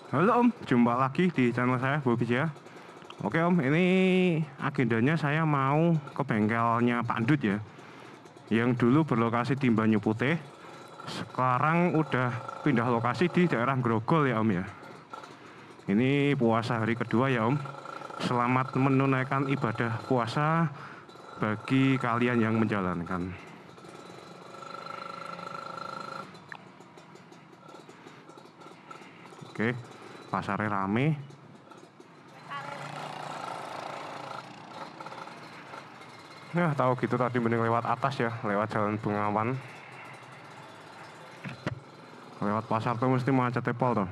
Halo Om, jumpa lagi di channel saya Bobi ya. Oke Om, ini agendanya saya mau ke bengkelnya Pak Dut ya, yang dulu berlokasi di Banyu Putih, sekarang udah pindah lokasi di daerah Grogol ya Om ya. Ini puasa hari kedua ya Om. Selamat menunaikan ibadah puasa bagi kalian yang menjalankan. Oke, pasarnya rame. Ya tahu gitu tadi mending lewat atas ya, lewat Jalan Bengawan. Lewat pasar tuh mesti macet tepol tuh.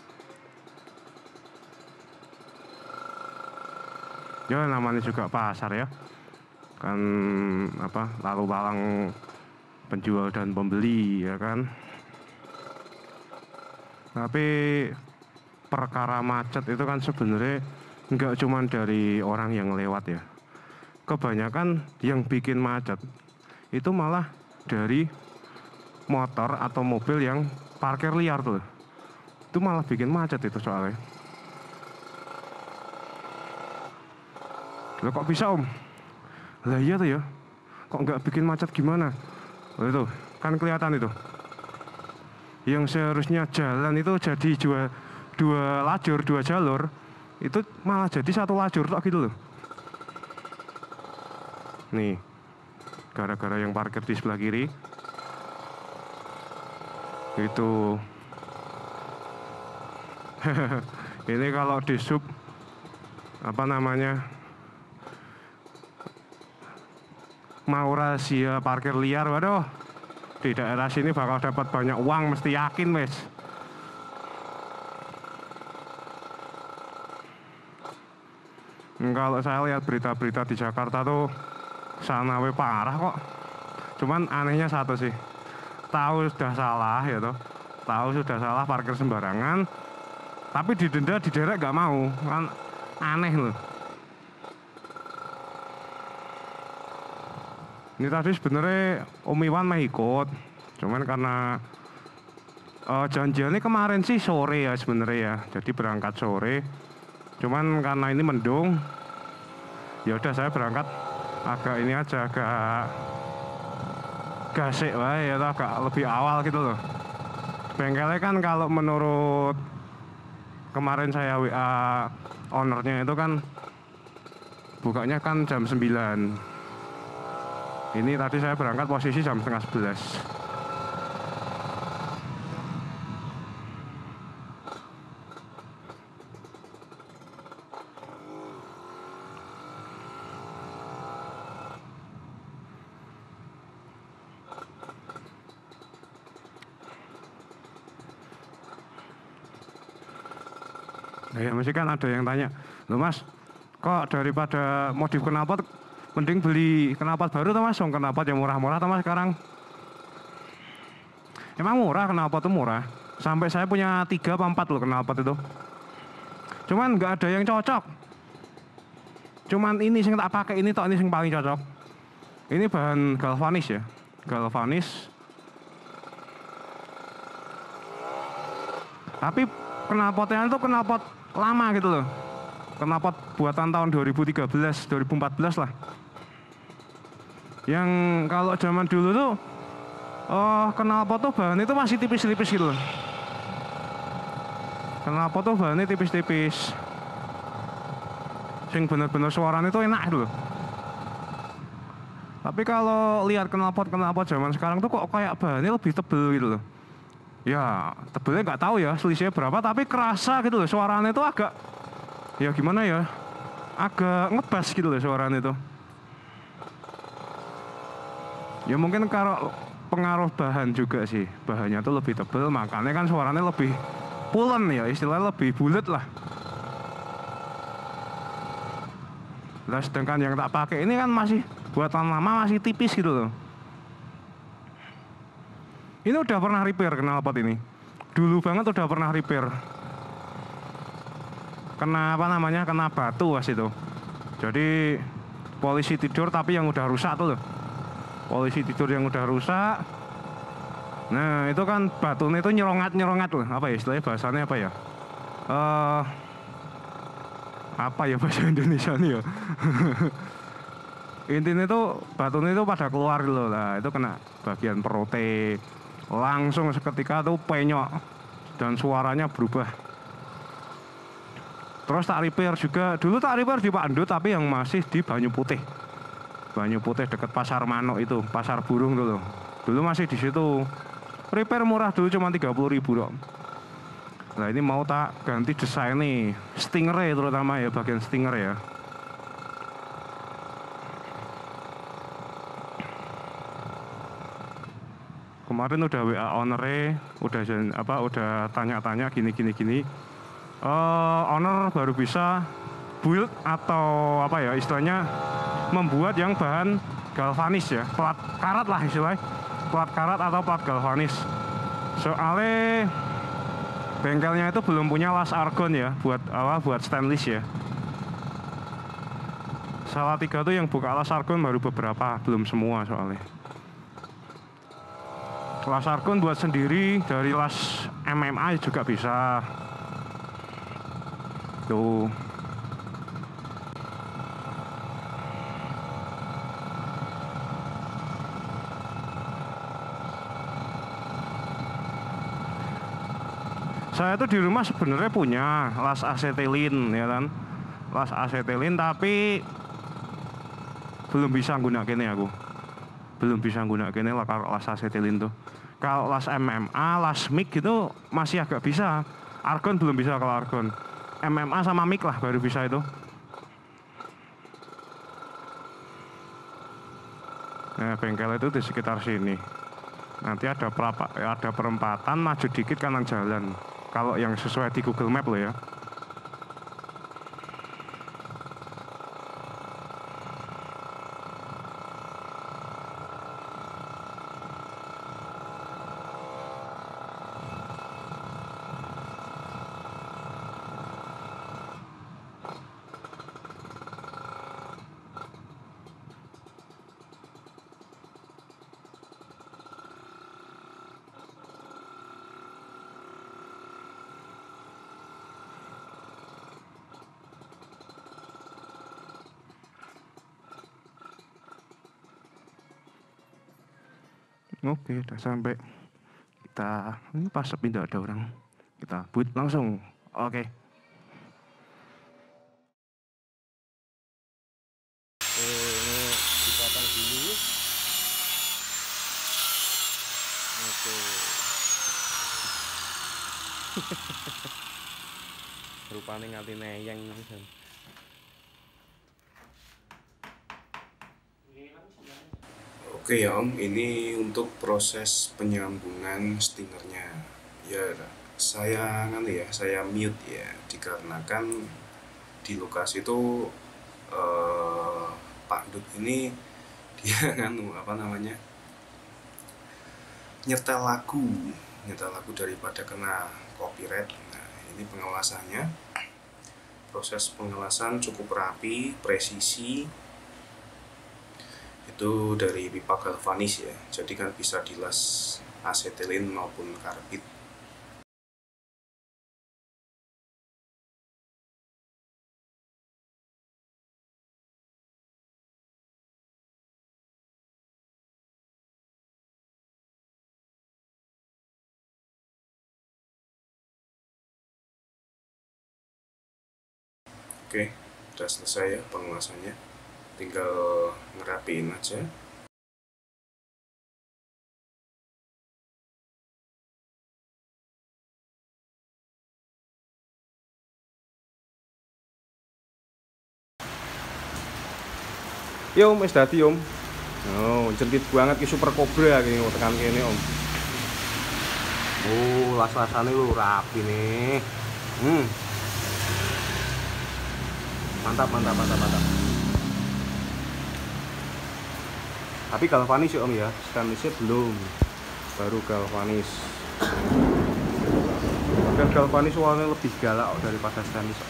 Ya namanya juga pasar ya. Kan apa, lalu lalang penjual dan pembeli ya kan. Tapi perkara macet itu kan sebenarnya nggak cuma dari orang yang lewat ya. Kebanyakan yang bikin macet itu malah dari motor atau mobil yang parkir liar tuh. Itu malah bikin macet itu soalnya. Loh kok bisa Om? Lah iya tuh ya. Kok nggak bikin macet gimana? Loh itu kan kelihatan itu. Yang seharusnya jalan itu jadi dua lajur, dua jalur, itu malah jadi satu lajur tok gitu loh. Nih, gara-gara yang parkir di sebelah kiri itu ini kalau di sub apa namanya, mau rahasia parkir liar, waduh, di daerah sini bakal dapat banyak uang, mesti yakin wes. Kalau saya lihat berita-berita di Jakarta tuh sana we parah kok. Cuman anehnya satu sih, tahu sudah salah ya toh, tahu sudah salah parkir sembarangan, tapi didenda diderek gak mau, kan aneh loh. Ini tadi sebenarnya Om Iwan mah ikut, cuman karena janjiannya kemarin sih sore ya sebenarnya ya, jadi berangkat sore. Cuman karena ini mendung, ya udah saya berangkat agak ini aja, agak gasik lah ya, agak lebih awal gitu loh. Bengkelnya kan kalau menurut kemarin saya WA ownernya itu kan bukanya kan jam 9. Ini tadi saya berangkat posisi jam setengah 11. Ya mesti kan ada yang tanya, loh Mas, kok daripada modif knalpot mending beli knalpot baru tuh Mas, knalpot yang murah-murah tuh Mas sekarang. Emang murah, knalpot tuh murah. Sampai saya punya 3 apa 4 loh knalpot itu. Cuman nggak ada yang cocok. Cuman ini yang tak pakai, ini tok, ini yang paling cocok. Ini bahan galvanis ya, galvanis. Tapi knalpotnya itu knalpot lama gitu loh, knalpot buatan tahun 2013, 2014 lah. Yang kalau zaman dulu tuh knalpot tuh bahan itu masih tipis-tipis gitu loh. Knalpot tuh bahannya tipis-tipis, sing bener-bener suaranya itu enak gitu loh. Tapi kalau lihat knalpot zaman sekarang tuh kok kayak bahannya lebih tebel gitu loh. Ya tebelnya nggak tahu ya selisihnya berapa, tapi kerasa gitu loh, suaranya itu agak, ya gimana ya, agak ngebas gitu loh suaranya itu. Ya mungkin kalau pengaruh bahan juga sih, bahannya tuh lebih tebel, makanya kan suaranya lebih pulen ya, istilahnya lebih bulat lah. Nah sedangkan yang tak pakai ini kan masih buatan lama, masih tipis gitu loh. Ini udah pernah repair knalpot ini. Dulu banget udah pernah repair. Kena apa namanya, kena batu was itu. Jadi polisi tidur tapi yang udah rusak tuh loh. Polisi tidur yang udah rusak. Nah itu kan batunya itu nyerongat loh. Apa ya istilahnya, bahasanya apa ya? eh apa ya bahasa Indonesia nih ya. Intinya tuh batunya itu pada keluar loh lah, itu kena bagian perutnya, langsung seketika tuh penyok dan suaranya berubah. Terus tak repair juga, dulu tak repair di Pak Andut tapi yang masih di Banyu Putih. Banyu Putih deket Pasar Manuk itu, pasar burung dulu. Dulu masih di situ. Repair murah dulu cuma 30.000 dong. Nah ini mau tak ganti desain nih, stingray terutama ya, bagian stingray ya. Kemarin udah WA owner-nya, udah tanya-tanya gini. Owner baru bisa build atau apa ya istilahnya, membuat yang bahan galvanis ya, plat karat lah istilahnya, plat karat atau plat galvanis. Soalnya bengkelnya itu belum punya las argon ya, buat stainless ya. Salatiga tuh yang buka las argon baru beberapa, belum semua soalnya. Las argon buat sendiri dari las MMA juga bisa. Tuh. Saya tuh di rumah sebenarnya punya las asetilin ya kan, las asetilin, tapi belum bisa nggunakeunnya aku. Belum bisa nggunakeunnya las asetilin tuh. Kalau las MMA, las mic gitu masih agak bisa. Argon belum bisa kalau argon. MMA sama mic lah baru bisa itu. Nah, bengkel itu di sekitar sini. Nanti ada perempatan, maju dikit kanan jalan. Kalau yang sesuai di Google Map loh ya. Oke, udah sampai. Kita ini pas sepi tidak ada orang. Kita boot langsung. Oke. Ini dipotong dulu. Oke. Rupanya nganti neyeng. Oke ya Om, ini untuk proses penyambungan stingernya. Ya, saya mute ya, dikarenakan di lokasi itu Pak Dut ini dia nyetel lagu daripada kena copyright. Nah, ini pengelasannya. Proses pengelasan cukup rapi, presisi. Itu dari pipa galvanis ya, jadi kan bisa dilas asetilin maupun karbit. Oke, udah selesai ya pengelasannya, tinggal ngerapiin aja. Yo Om, wis dadi Om. Oh, jentit banget ki super cobra ki tekan kene Om. Oh, las-lasane lho rapi nih. Mantap. Tapi galvanis ya Om ya, stainlessnya belum, baru galvanis. Dan galvanis warnanya lebih galak daripada stainless.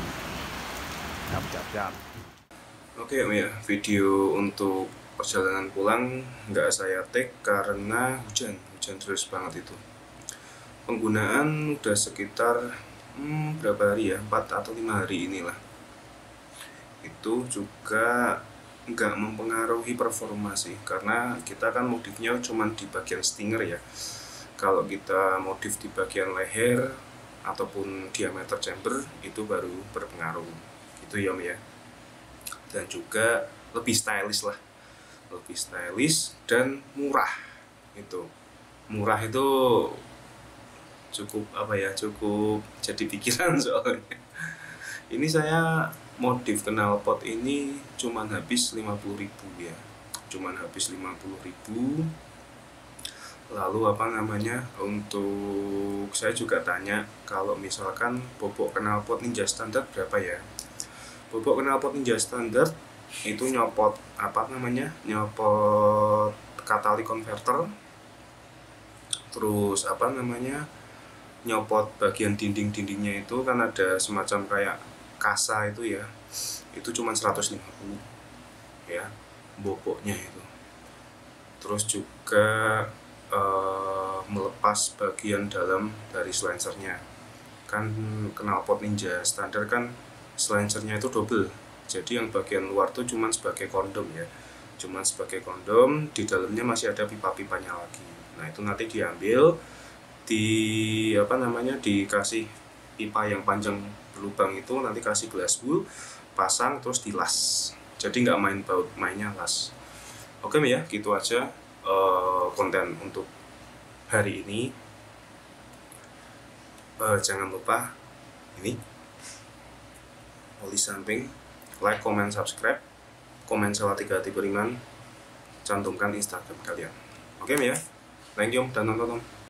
Siap. Oke Om ya, video untuk perjalanan pulang nggak saya take karena hujan terus banget itu. Penggunaan udah sekitar berapa hari ya, 4 atau 5 hari inilah. Itu juga nggak mempengaruhi performa sih, karena kita kan modifnya cuma di bagian stinger ya. Kalau kita modif di bagian leher ataupun diameter chamber itu baru berpengaruh gitu ya Om ya. Dan juga lebih stylish lah, lebih stylish dan murah. Itu murah itu cukup apa ya, cukup jadi pikiran soalnya. Ini saya modif knalpot ini cuman habis 50.000 ya, cuman habis 50.000. Lalu apa namanya, untuk saya juga tanya kalau misalkan bobok knalpot Ninja standar berapa ya. Bobok knalpot Ninja standar itu nyopot apa namanya, nyopot catalytic converter, terus apa namanya, nyopot bagian dinding-dindingnya itu kan ada semacam kayak kasa itu ya, itu cuma 150 ya boboknya itu. Terus juga melepas bagian dalam dari silencernya. Kan knalpot Ninja standar kan silencernya itu double, jadi yang bagian luar tuh cuma sebagai kondom ya, cuma sebagai kondom, di dalamnya masih ada pipa-pipanya lagi. Nah itu nanti diambil, di apa namanya, dikasih pipa yang panjang berlubang itu, nanti kasih glass wool, pasang terus dilas, jadi nggak main baut, mainnya las. Oke ya, gitu aja konten untuk hari ini. Jangan lupa ini oli samping, like, comment, subscribe, komen salah 3 hati beriman, cantumkan Instagram kalian. Oke ya, thank you dan nonton.